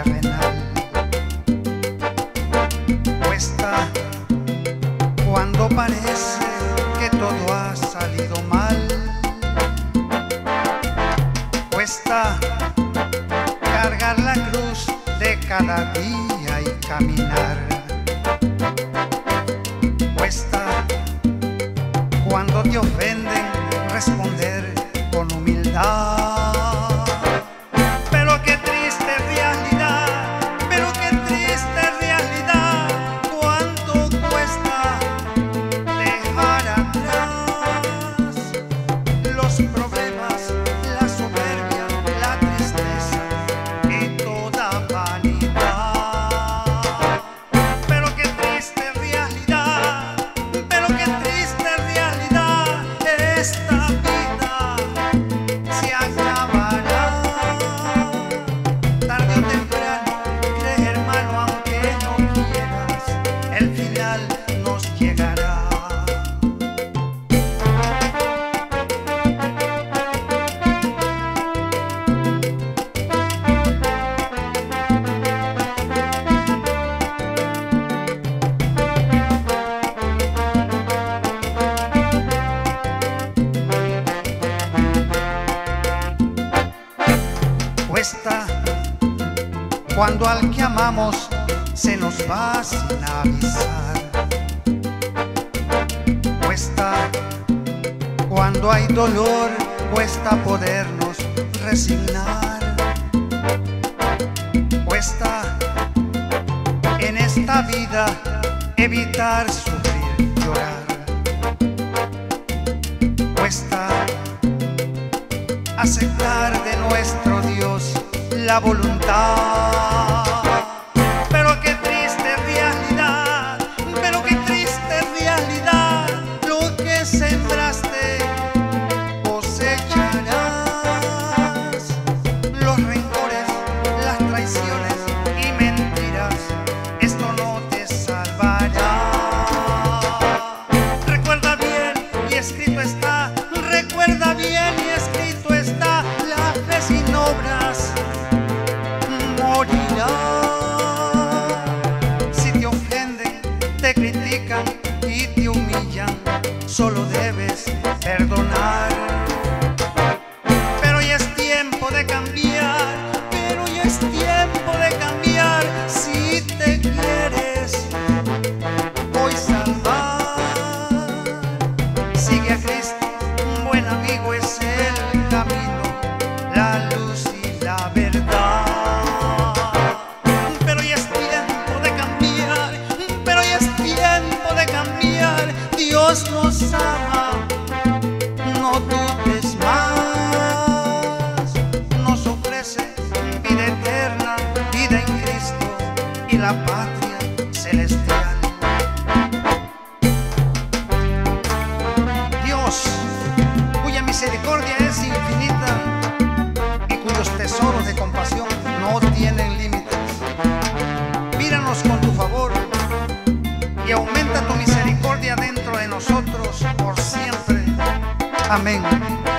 terrenal. Cuesta cuando parece que todo ha salido mal. Cuesta cargar la cruz de cada día y caminar. Cuesta cuando te ofenden responder con humildad. Pero qué triste realidad, pero qué triste realidad, cuánto cuesta dejar atrás los problemas, la soberbia, la tristeza y toda vanidad. Pero qué triste realidad, pero qué triste realidad, esta vida se acabará. Tarde o temprano, cree hermano, aunque no quieras, el final nos llegará. Cuesta cuando al que amamos se nos va sin avisar. Cuesta cuando hay dolor, cuesta podernos resignar. Cuesta en esta vida evitar sufrir, llorar. Cuesta aceptar de nuestro Dios la voluntad. Pero qué triste realidad, pero qué triste realidad, lo que sembraste cosecharás. Los rencores, las traiciones y mentiras, esto no te salvará. Recuerda bien y escrito está, recuerda bien y escrito está, la fe sin obras morirá. Si te ofenden, te critican y te humillan, solo debes perdonar. Pero ya es tiempo de cambiar, pero ya es tiempo de cambiar, si te quieres hoy salvar. Sigue a Cristo, un buen amigo, es el camino, la luz y la verdad. Pero ya es tiempo de cambiar, pero ya es tiempo de cambiar. Dios nos ama, no dudes más. Nos ofrece vida eterna, vida en Cristo y la patria celestial. Dios, cuya misericordia es infinita y cuyos tesoros de compasión no tienen límites, míranos con tu favor y aumenta tu misericordia dentro de nosotros por siempre. Amén.